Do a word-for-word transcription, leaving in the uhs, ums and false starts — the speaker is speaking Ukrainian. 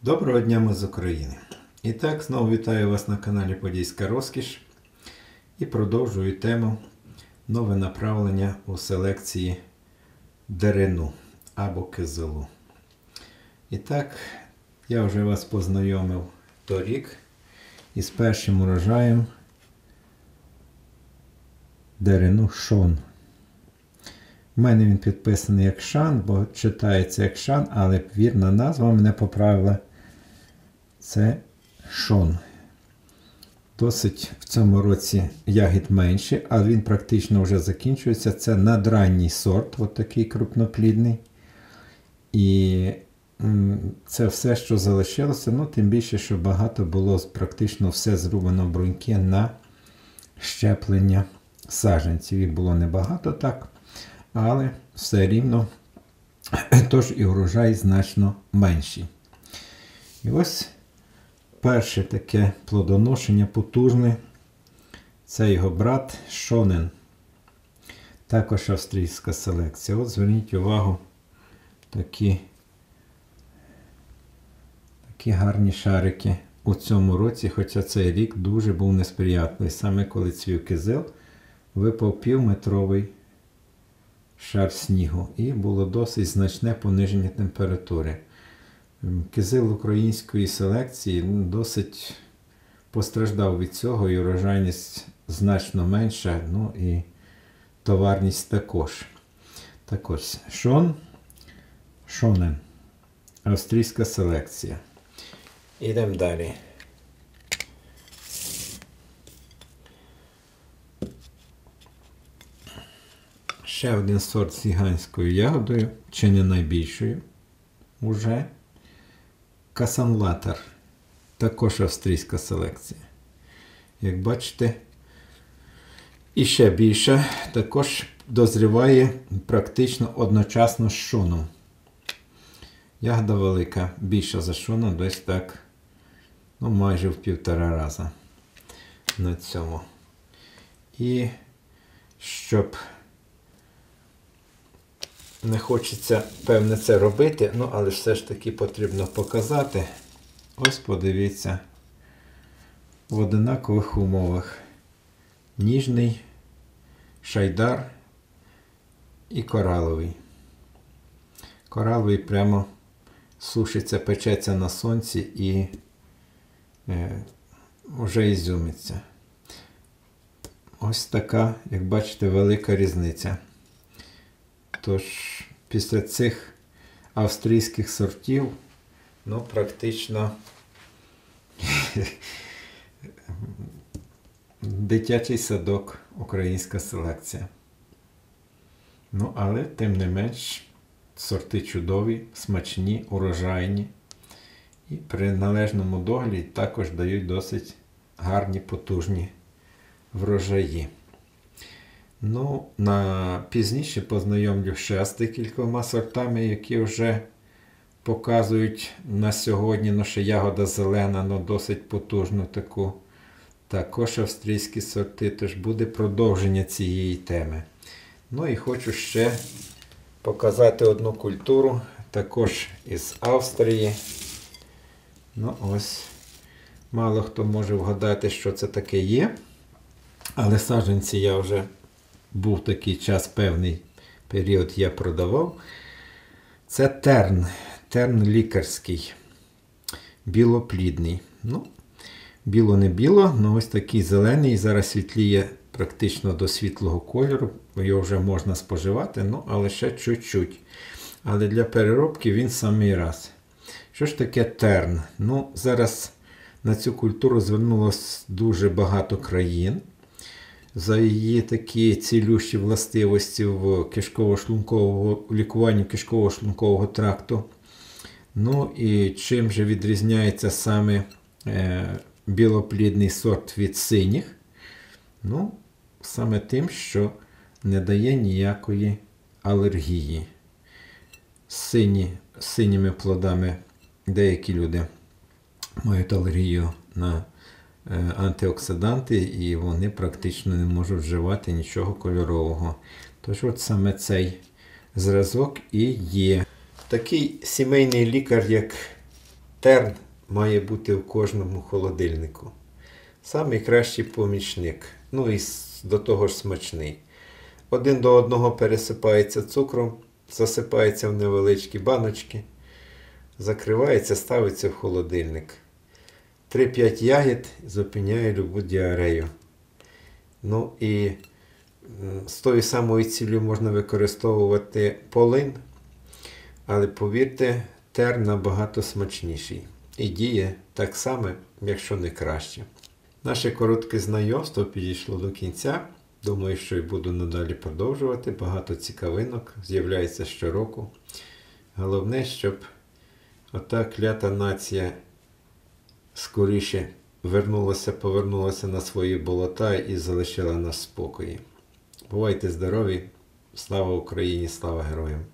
Доброго дня, ми з України! І так, знову вітаю вас на каналі Подільська Розкіш і продовжую тему нове направлення у селекції дерину або кизилу. І так, я вже вас познайомив торік із першим урожаєм дерину Шон. У мене він підписаний як Шан, бо читається як Шан, але вірна назва мене поправила. Це Шон. Досить в цьому році ягід менше, але він практично вже закінчується. Це надранній сорт, от такий крупноплідний. І це все, що залишилося, ну тим більше, що багато було практично все зрубано бруньки на щеплення саджанців. Їх було небагато так, але все рівно, тож і урожай значно менший. І ось перше таке плодоношення потужне. Це його брат Шонен. Також австрійська селекція. От зверніть увагу, такі, такі гарні шарики у цьому році, хоча цей рік дуже був несприятливий. Саме коли цвів кизил, випав півметровий шар снігу і було досить значне пониження температури. Кизил української селекції досить постраждав від цього, і урожайність значно менша, ну і товарність також. Так ось, Шон, Шонен, австрійська селекція. Ідемо далі. Ще один сорт з гігантською ягодою, чи не найбільшою уже. Касанлатер. Також австрійська селекція. Як бачите, і ще більше, також дозріває практично одночасно з Шоном. Ягода велика, більша за Шоном, десь так, ну майже в півтора рази на цьому. І щоб не хочеться, певне, це робити, ну, але все ж таки потрібно показати. Ось подивіться, в однакових умовах. Ніжний, шайдар і кораловий. Кораловий прямо сушиться, печеться на сонці і е, вже ізюмиться. Ось така, як бачите, велика різниця. Тож, після цих австрійських сортів, ну, практично дитячий садок, українська селекція. Ну, але, тим не менш, сорти чудові, смачні, урожайні. І при належному догляді також дають досить гарні, потужні врожаї. Ну, на пізніше познайомлю ще з декількома сортами, які вже показують на сьогодні, ну ще ягода зелена, ну досить потужну таку. Також австрійські сорти, тож буде продовження цієї теми. Ну і хочу ще показати одну культуру, також із Австрії. Ну ось, мало хто може вгадати, що це таке є, але саджанці я вже був такий час, певний період я продавав. Це терн. Терн лікарський. Білоплідний. Ну, біло не біло, але ось такий зелений. Зараз світліє практично до світлого кольору. Його вже можна споживати, ну, але ще чуть-чуть. Але для переробки він самий раз. Що ж таке терн? Ну, зараз на цю культуру звернулося дуже багато країн. За її такі цілющі властивості в кишково-шлункового, лікуванні кишково-шлункового тракту. Ну і чим же відрізняється саме е, білоплідний сорт від синіх? Ну, саме тим, що не дає ніякої алергії. Сині, синіми плодами деякі люди мають алергію на антиоксиданти, і вони практично не можуть вживати нічого кольорового. Тож от саме цей зразок і є. Такий сімейний лікар, як терн має бути в кожному холодильнику. Самий кращий помічник. Ну і до того ж смачний. Один до одного пересипається цукром, засипається в невеличкі баночки, закривається, ставиться в холодильник. три-п'ять ягід зупиняє любу діарею. Ну і з тою самою ціллю можна використовувати полин, але повірте, терн набагато смачніший. І діє так само, якщо не краще. Наше коротке знайомство підійшло до кінця. Думаю, що і буду надалі продовжувати. Багато цікавинок з'являється щороку. Головне, щоб ота клята нація скоріше вернулася, повернулася на свої болота і залишила нас в спокої. Бувайте здорові! Слава Україні! Слава героям!